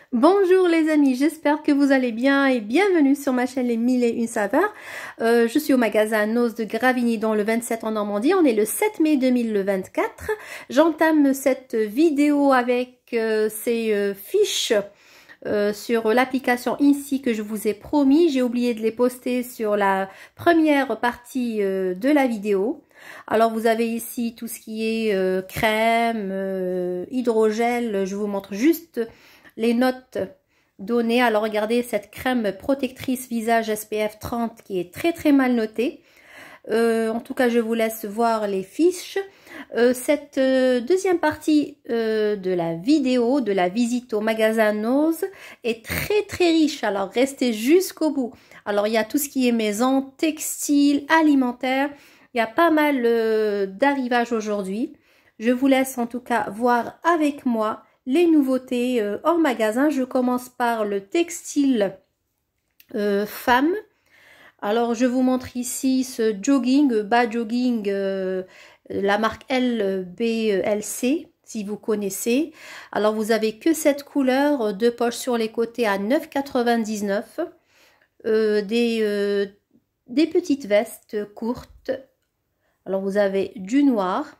Bonjour les amis, j'espère que vous allez bien et bienvenue sur ma chaîne Les Mille et Une Saveurs. Je suis au magasin Noz de Gravigny dans le 27 en Normandie. On est le 7 mai 2024. J'entame cette vidéo avec ces fiches sur l'application ici que je vous ai promis. J'ai oublié de les poster sur la première partie de la vidéo. Alors vous avez ici tout ce qui est crème, hydrogel. Je vous montre juste les notes données. Alors regardez cette crème protectrice visage SPF 30 qui est très mal notée. En tout cas, je vous laisse voir les fiches. Cette deuxième partie de la vidéo, de la visite au magasin Noz, est très riche. Alors restez jusqu'au bout. Alors il y a tout ce qui est maison, textile, alimentaire. Il y a pas mal d'arrivages aujourd'hui. Je vous laisse en tout cas voir avec moi les nouveautés en magasin. Je commence par le textile femme. Alors je vous montre ici ce jogging, bas jogging, la marque LBLC, si vous connaissez. Alors vous avez que cette couleur, deux poches sur les côtés à 9,99 €. Des petites vestes courtes. Alors vous avez du noir.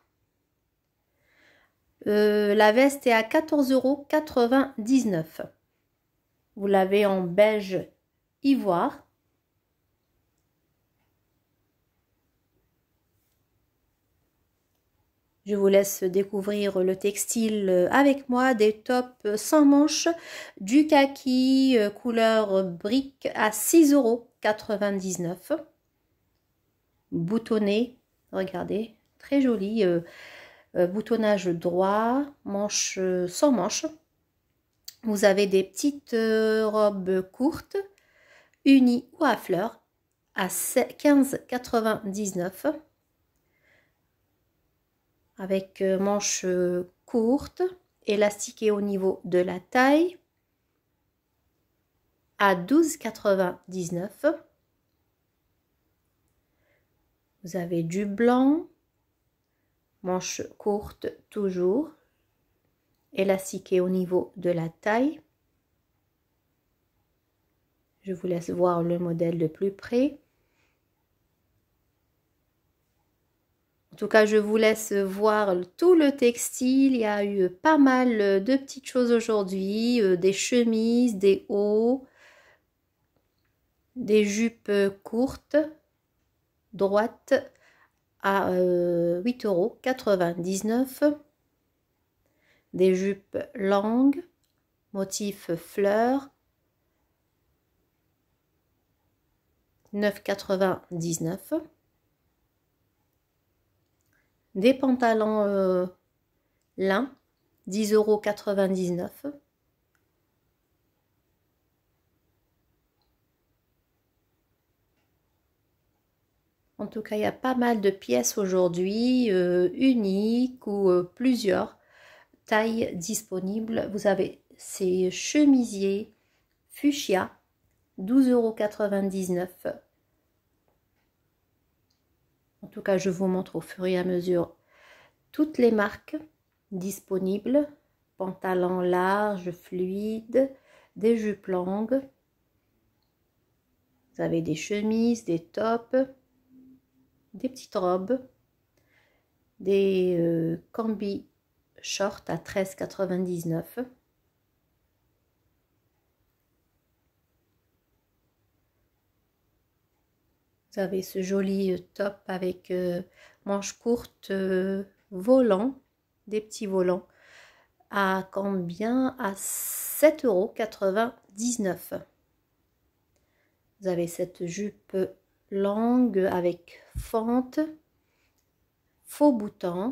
La veste est à 14,99 €. Vous l'avez en beige ivoire. Je vous laisse découvrir le textile avec moi. Des tops sans manches, du kaki couleur brique à 6,99 €. Boutonné, regardez, très joli. Boutonnage droit, manche sans manche. Vous avez des petites robes courtes, unies ou à fleurs, à 15,99 €. Avec manches courtes, élastiquées au niveau de la taille, à 12,99 €. Vous avez du blanc, manches courtes toujours, élastiquées au niveau de la taille. Je vous laisse voir le modèle de plus près. En tout cas, je vous laisse voir tout le textile. Il y a eu pas mal de petites choses aujourd'hui, des chemises, des hauts, des jupes courtes, droites à 8,99 €. Des jupes longues, motif fleurs, 9,99 €. Des pantalons lin, 10,99 €. En tout cas, il y a pas mal de pièces aujourd'hui, uniques ou plusieurs tailles disponibles. Vous avez ces chemisiers fuchsia, 12,99 €. En tout cas, je vous montre au fur et à mesure toutes les marques disponibles. Pantalons larges, fluides, des jupes longues. Vous avez des chemises, des tops, des petites robes, des combis short à 13,99 €. Vous avez ce joli top avec manches courtes, volants, des petits volants. À combien? À 7,99 €. Vous avez cette jupe longue avec fente, faux boutons.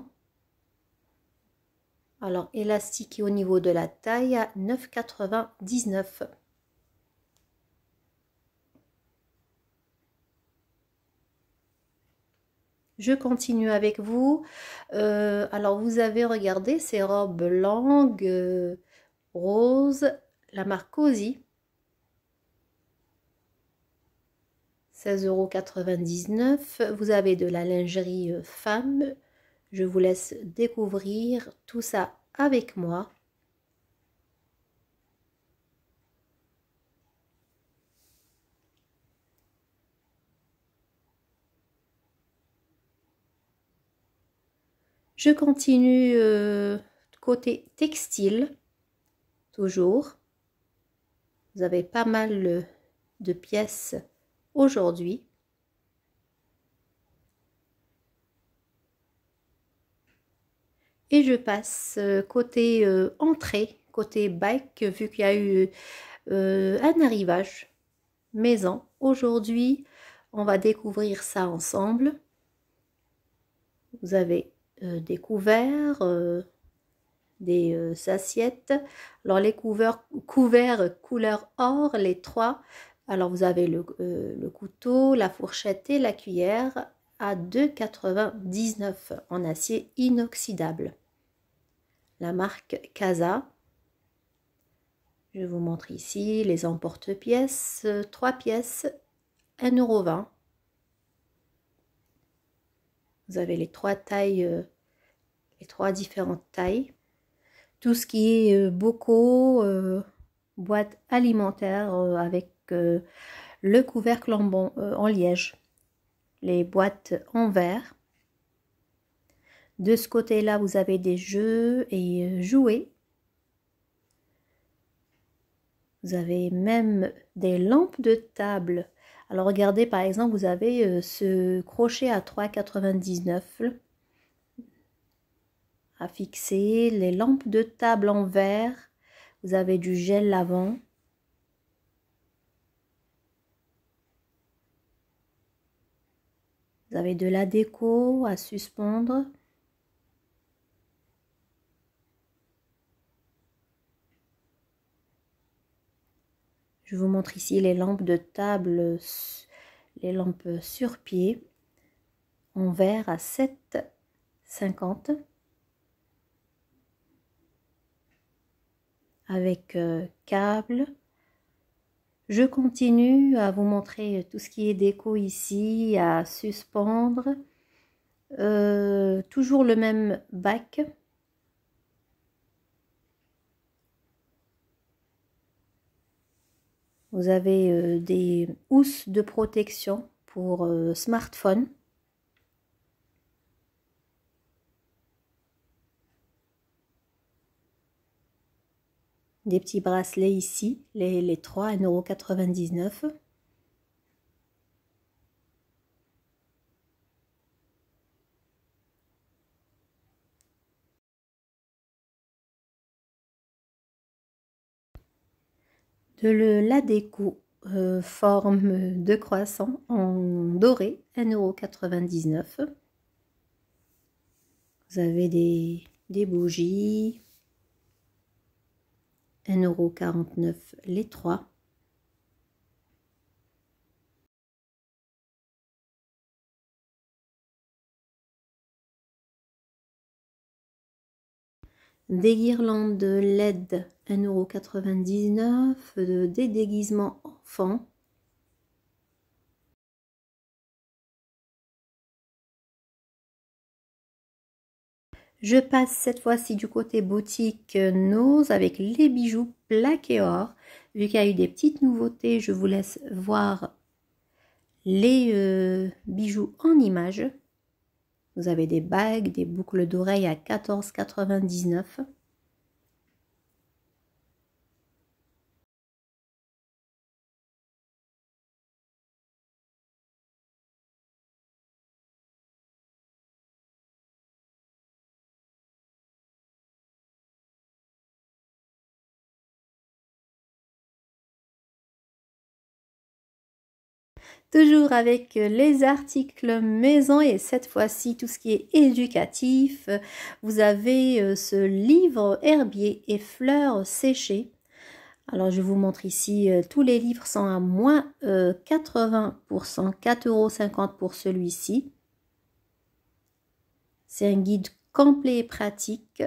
Alors élastique au niveau de la taille à 9,99 €. Je continue avec vous. Alors vous avez regardé ces robes longues roses, la marque Cozy. 16,99 €. Vous avez de la lingerie femme. Je vous laisse découvrir tout ça avec moi. Je continue côté textile, toujours. Vous avez pas mal de pièces aujourd'hui. Et je passe côté entrée, côté bike, vu qu'il y a eu un arrivage maison. Aujourd'hui, on va découvrir ça ensemble. Vous avez des couverts, des assiettes. Alors les couverts couleur or, les trois. Alors vous avez le couteau, la fourchette et la cuillère à 2,99 € en acier inoxydable. La marque Casa. Je vous montre ici les emporte-pièces, 3 pièces, 1,20 €. Vous avez les trois tailles, les trois différentes tailles. Tout ce qui est bocaux, boîte alimentaire avec le couvercle en liège. Les boîtes en verre. De ce côté-là, vous avez des jeux et jouets. Vous avez même des lampes de table. Alors regardez, par exemple, vous avez ce crochet à 3,99 € à fixer. Les lampes de table en verre. Vous avez du gel lavant. Vous avez de la déco à suspendre. Je vous montre ici les lampes de table, les lampes sur pied, en verre à 7,50 € avec câble. Je continue à vous montrer tout ce qui est déco ici, à suspendre. Toujours le même bac. Vous avez des housses de protection pour smartphone. Des petits bracelets ici, les 3 à 1,99 €. De la déco forme de croissant en doré, 1,99 €. Vous avez des bougies, 1,49 € les 3. Des guirlandes LED, 1,99 €. Des déguisements enfants. Je passe cette fois-ci du côté boutique Nose avec les bijoux plaqués or. Vu qu'il y a eu des petites nouveautés, je vous laisse voir les bijoux en images. Vous avez des bagues, des boucles d'oreilles à 14,99 €. Toujours avec les articles maison et cette fois-ci tout ce qui est éducatif. Vous avez ce livre herbier et fleurs séchées. Alors je vous montre ici, tous les livres sont à moins 80%, 4,50 € pour celui-ci. C'est un guide complet et pratique.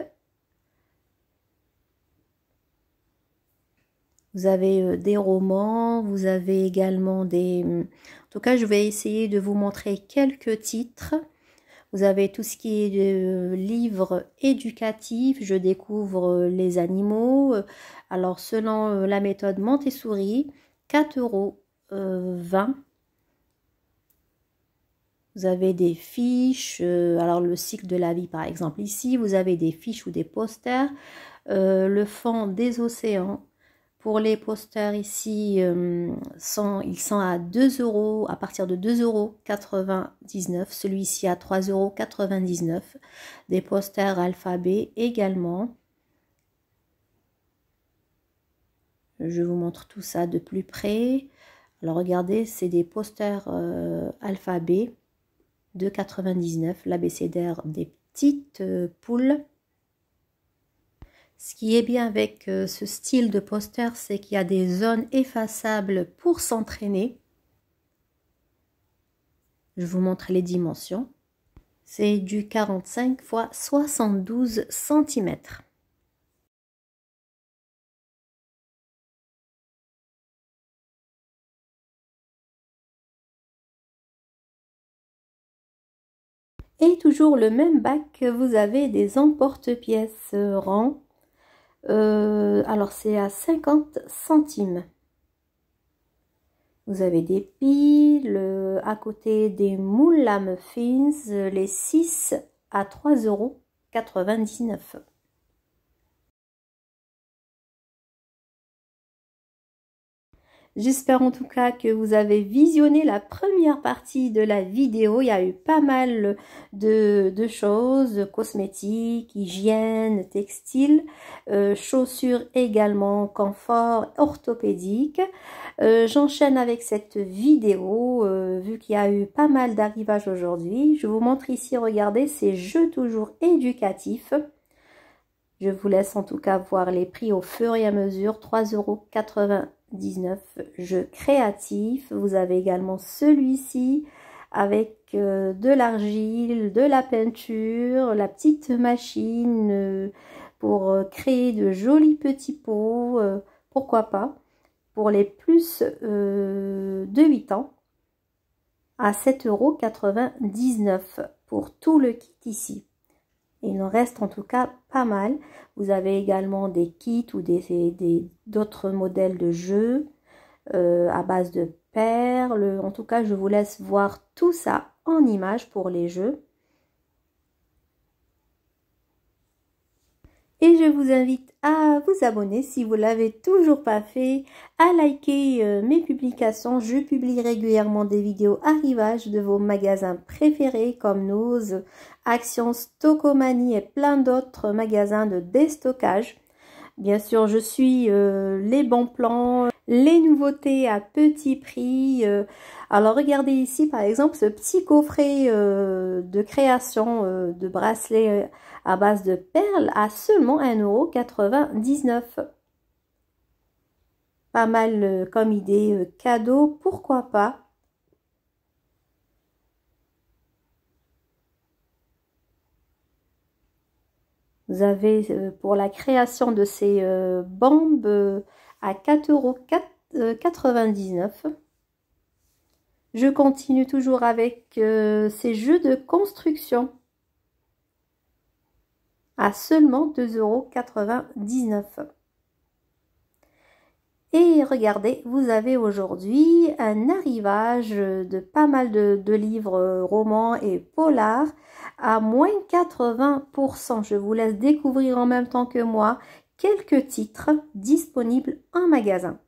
Vous avez des romans, vous avez également des... En tout cas, je vais essayer de vous montrer quelques titres. Vous avez tout ce qui est de livres éducatifs. Je découvre les animaux. Alors, selon la méthode Montessori, 4,20 €. Vous avez des fiches, alors le cycle de la vie par exemple. Ici, vous avez des fiches ou des posters. Le fond des océans. Pour les posters ici, ils sont à 2 €, à partir de 2,99 €. Celui-ci à 3,99 €. Des posters alphabet également. Je vous montre tout ça de plus près. Alors regardez, c'est des posters alphabet de 99, l'abécédaire des petites poules. Ce qui est bien avec ce style de poster, c'est qu'il y a des zones effaçables pour s'entraîner. Je vous montre les dimensions. C'est du 45 x 72 cm. Et toujours le même bac, vous avez des emporte-pièces rangs. Alors c'est à 50 centimes. Vous avez des piles, à côté des moules à muffins, les 6 à 3,99 €. J'espère en tout cas que vous avez visionné la première partie de la vidéo. Il y a eu pas mal de choses, cosmétiques, hygiène, textile, chaussures également, confort, orthopédique. J'enchaîne avec cette vidéo, vu qu'il y a eu pas mal d'arrivages aujourd'hui. Je vous montre ici, regardez, ces jeux toujours éducatifs. Je vous laisse en tout cas voir les prix au fur et à mesure. 3,99 €, jeux créatifs. Vous avez également celui-ci avec de l'argile, de la peinture, la petite machine pour créer de jolis petits pots. Pourquoi pas, pour les plus de 8 ans à 7,99 € pour tout le kit ici. Il en reste en tout cas pas mal. Vous avez également des kits ou d'autres modèles de jeux à base de perles. En tout cas, je vous laisse voir tout ça en images pour les jeux. Et je vous invite à vous abonner si vous ne l'avez toujours pas fait, à liker mes publications. Je publie régulièrement des vidéos arrivage de vos magasins préférés comme Nose, Action, Stockomanie et plein d'autres magasins de déstockage. Bien sûr, je suis les bons plans, les nouveautés à petit prix. Alors regardez ici par exemple ce petit coffret de création de bracelets à base de perles à seulement 1,99 €. Pas mal comme idée cadeau, pourquoi pas. Vous avez pour la création de ces bombes à 4,99 €. Je continue toujours avec ces jeux de construction à seulement 2,99 €. Et regardez, vous avez aujourd'hui un arrivage de pas mal de livres romans et polars à moins 80%. Je vous laisse découvrir en même temps que moi quelques titres disponibles en magasin.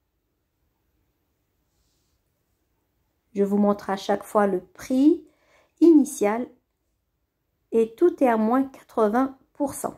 Je vous montre à chaque fois le prix initial et tout est à moins 80%.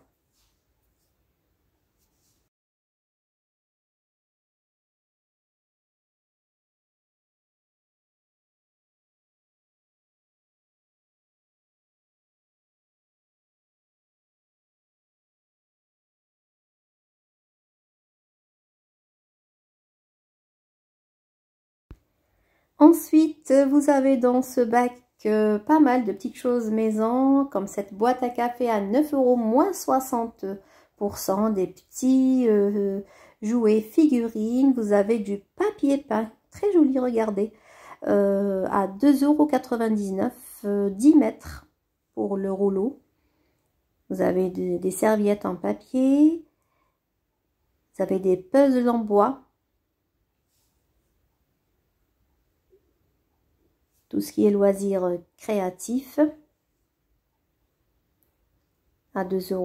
Ensuite, vous avez dans ce bac pas mal de petites choses maison, comme cette boîte à café à 9 €, moins 60%, des petits jouets figurines. Vous avez du papier peint, très joli, regardez, à 2,99 €, 10 mètres pour le rouleau. Vous avez des serviettes en papier, vous avez des puzzles en bois. tout ce qui est loisirs créatifs à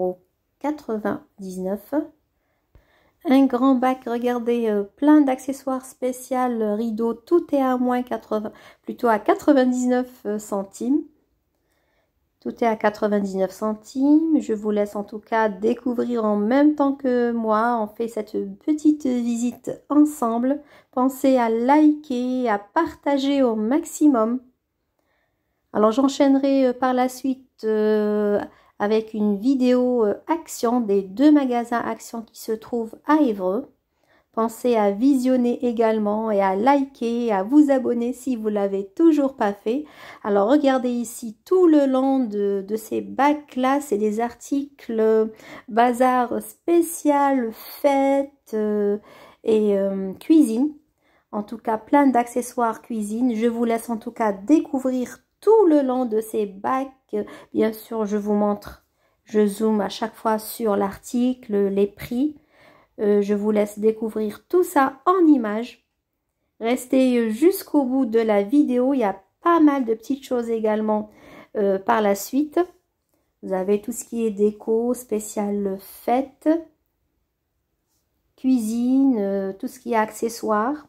2,99 €. Un grand bac, regardez, plein d'accessoires spéciaux, rideaux, tout est à moins 80, plutôt à 99 centimes. Tout est à 99 centimes. Je vous laisse en tout cas découvrir en même temps que moi. On fait cette petite visite ensemble. Pensez à liker, à partager au maximum. Alors j'enchaînerai par la suite avec une vidéo Action des 2 magasins Action qui se trouvent à Évreux. Pensez à visionner également et à liker et à vous abonner si vous ne l'avez toujours pas fait. Alors regardez ici tout le long de ces bacs-là, c'est des articles bazar spécial, fête et cuisine. En tout cas, plein d'accessoires cuisine. Je vous laisse en tout cas découvrir tout le long de ces bacs. Bien sûr, je vous montre, je zoome à chaque fois sur l'article, les prix. Je vous laisse découvrir tout ça en images. Restez jusqu'au bout de la vidéo. Il y a pas mal de petites choses également par la suite. Vous avez tout ce qui est déco, spécial fête, cuisine, tout ce qui est accessoires.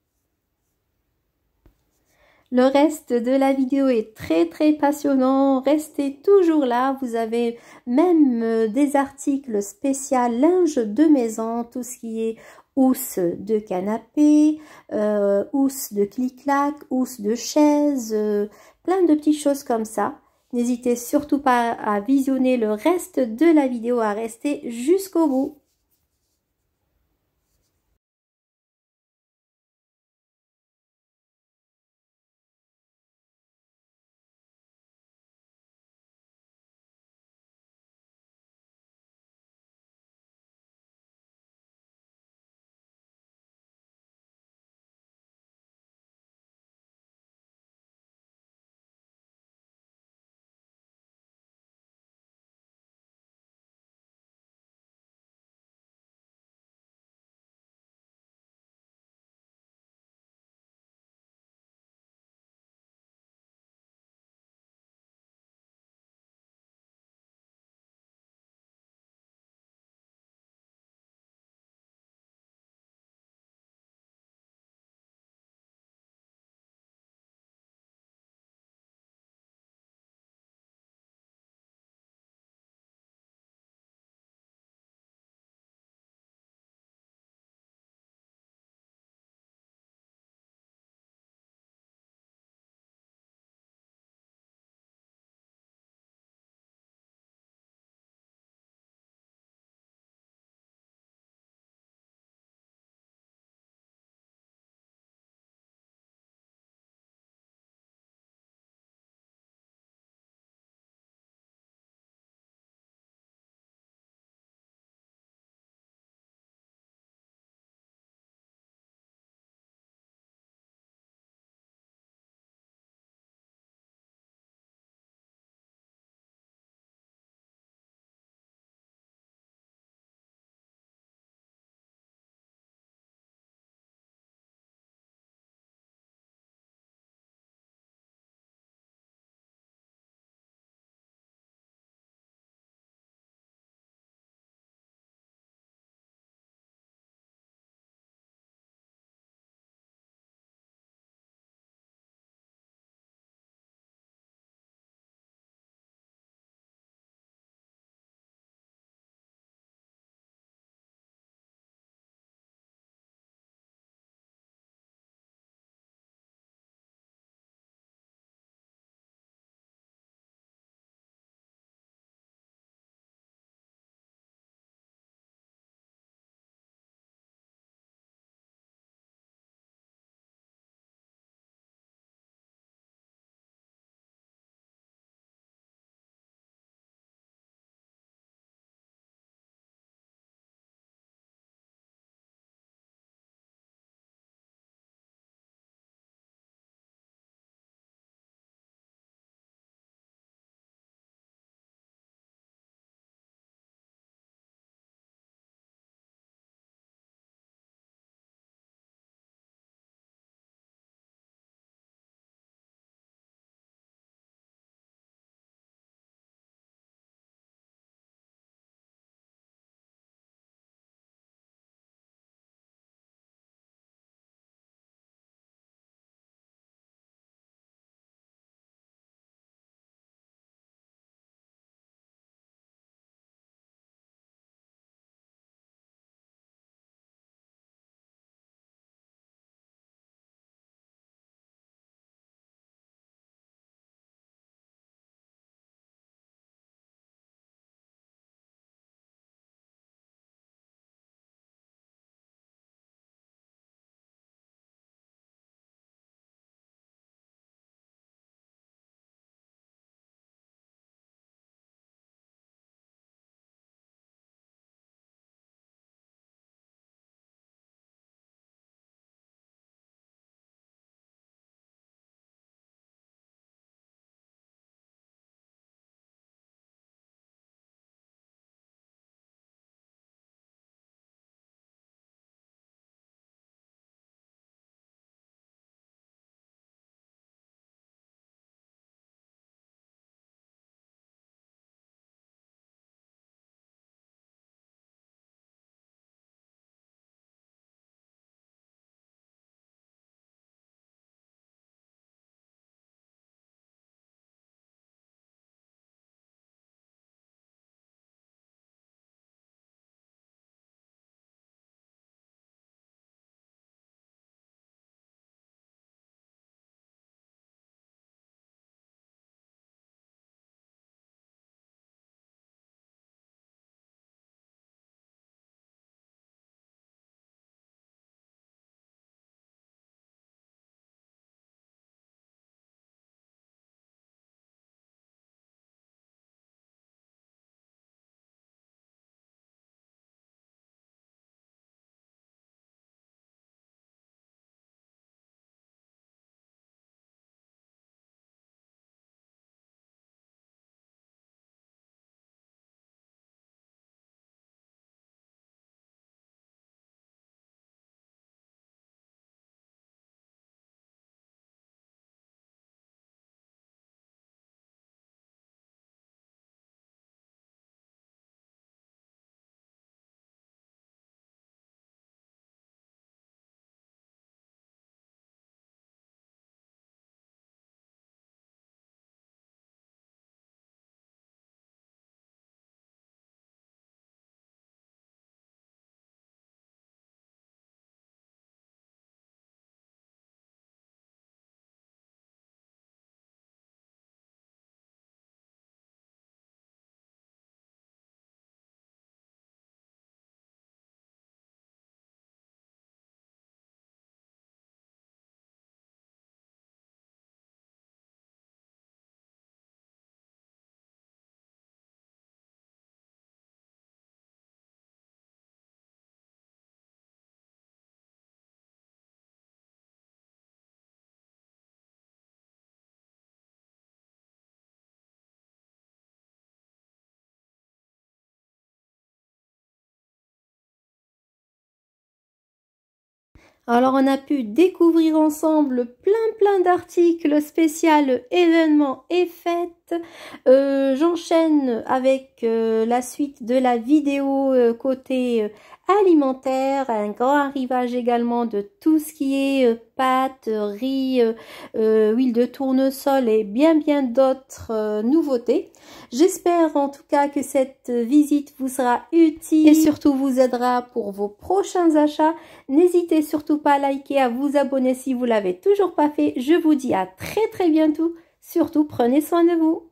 Le reste de la vidéo est très passionnant, restez toujours là, vous avez même des articles spéciaux linge de maison, tout ce qui est housse de canapé, housse de clic-clac, housse de chaise, plein de petites choses comme ça. N'hésitez surtout pas à visionner le reste de la vidéo, à rester jusqu'au bout. Alors, on a pu découvrir ensemble plein d'articles spéciaux événements et fêtes. J'enchaîne avec la suite de la vidéo côté alimentaire, un grand arrivage également de tout ce qui est pâtes, riz, huile de tournesol et bien d'autres nouveautés. J'espère en tout cas que cette visite vous sera utile et surtout vous aidera pour vos prochains achats. N'hésitez surtout pas à liker, à vous abonner si vous l'avez toujours pas fait. Je vous dis à très bientôt. Surtout prenez soin de vous.